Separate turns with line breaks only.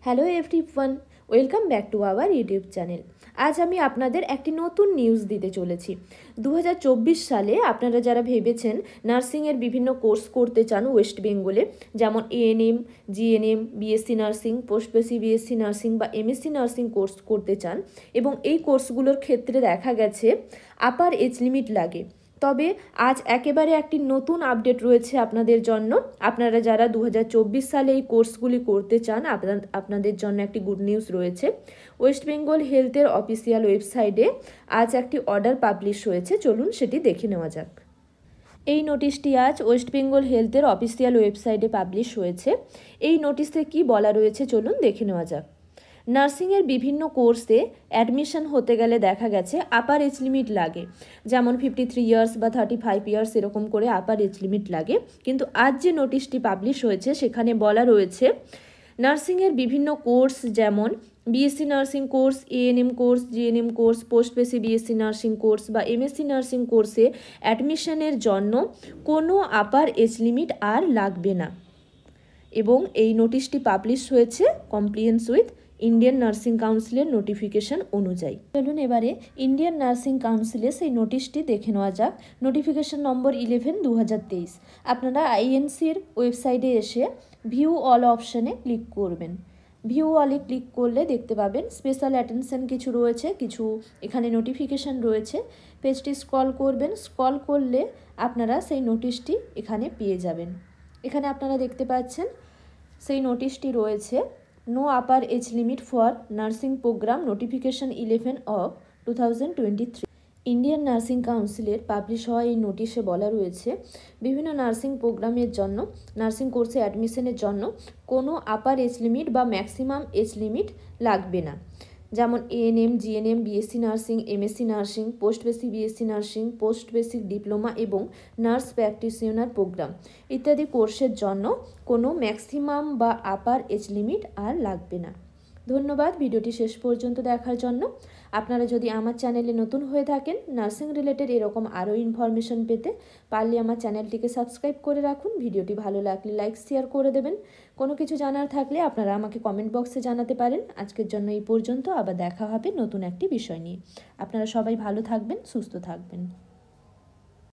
Hello everyone, welcome back to our YouTube channel. আজ আমি আপনাদের একটি নতুন নিউজ দিতে চলেছি। 2024 সালে আপনারা যারা ভেবেছেন নার্সিংয়ের বিভিন্ন কোর্স করতে চান ওয়েস্ট বেঙ্গলে, যেমন ANM, GNM, BSc nursing, post basic BSc nursing বা MSc নার্সিং কোর্স করতে চান এবং এই কোর্সগুলোর ক্ষেত্রে দেখা গেছে আপার এজ লিমিট লাগে, তবে আজ একেবারে একটি নতুন আপডেট রয়েছে আপনাদের জন্য। আপনারা যারা 2024 সালে এই কোর্সগুলি করতে চান আপনাদের জন্য একটি গুড নিউজ রয়েছে। ওয়েস্ট বেঙ্গল হেলথের অফিসিয়াল ওয়েবসাইটে আজ একটি অর্ডার পাবলিশ হয়েছে, চলুন সেটি দেখে নেওয়া যাক। এই নোটিশটি আজ ওয়েস্ট বেঙ্গল হেলথের অফিসিয়াল ওয়েবসাইটে পাবলিশ হয়েছে। এই নোটিশে কি বলা রয়েছে চলুন দেখে নেওয়া যাক। নার্সিংয়ের বিভিন্ন কোর্সে অ্যাডমিশন হতে গেলে দেখা গেছে আপার এজ লিমিট লাগে, যেমন 53 ইয়ার্স বা 35 ইয়ার্স এরকম করে আপার এজ লিমিট লাগে। কিন্তু আজ যে নোটিশটি পাবলিশ হয়েছে সেখানে বলা রয়েছে নার্সিংয়ের বিভিন্ন কোর্স যেমন BSc nursing course, ANM course, GNM course, post basic BSc nursing course বা MSc নার্সিং কোর্সে অ্যাডমিশনের জন্য কোনো আপার এজ লিমিট আর লাগবে না এবং এই নোটিশটি পাবলিশ হয়েছে কমপ্লিয়েন্স উইথ ইন্ডিয়ান নার্সিং কাউন্সিলের নোটিফিকেশন অনুযায়ী। চলুন এবারে ইন্ডিয়ান নার্সিং কাউন্সিলের সেই নোটিশটি দেখে নেওয়া যাক। Notification number 11 2023। আপনারা INCর ওয়েবসাইটে এসে ভিউ অল অপশানে ক্লিক করবেন। ভিউ অলে ক্লিক করলে দেখতে পাবেন স্পেশাল অ্যাটেনশন কিছু রয়েছে, কিছু এখানে নোটিফিকেশন রয়েছে। পেজটি স্ক্রল করবেন, স্ক্রল করলে আপনারা সেই নোটিশটি এখানে পেয়ে যাবেন। এখানে আপনারা দেখতে পাচ্ছেন সেই নোটিশটি রয়েছে, no upper age limit for nursing program, notification 11 of 2023। Indian nursing কাউন্সিলের পাবলিশ হওয়া এই নোটিশে বলা রয়েছে বিভিন্ন নার্সিং প্রোগ্রামের জন্য, নার্সিং কোর্সে অ্যাডমিশনের জন্য কোনো আপার এজ লিমিট বা ম্যাক্সিমাম এজ লিমিট লাগবে না, যেমন ANM, GNM, BSc nursing, MSc nursing, post basic BSc nursing, post basic diploma এবং নার্স প্র্যাকটিশনার প্রোগ্রাম ইত্যাদি কোর্সের জন্য কোনো ম্যাক্সিমাম বা আপার এজ লিমিট আর লাগবে না। ধন্যবাদ ভিডিওটি শেষ পর্যন্ত দেখার জন্য। আপনারা যদি আমার চ্যানেলে নতুন হয়ে থাকেন নার্সিং রিলেটেড এরকম আরও ইনফরমেশন পেতে পারলে আমার চ্যানেলটিকে সাবস্ক্রাইব করে রাখুন। ভিডিওটি ভালো লাগলে লাইক শেয়ার করে দেবেন। কোনো কিছু জানার থাকলে আপনারা আমাকে কমেন্ট বক্সে জানাতে পারেন। আজকের জন্য এই পর্যন্ত, আবার দেখা হবে নতুন একটি বিষয় নিয়ে। আপনারা সবাই ভালো থাকবেন, সুস্থ থাকবেন।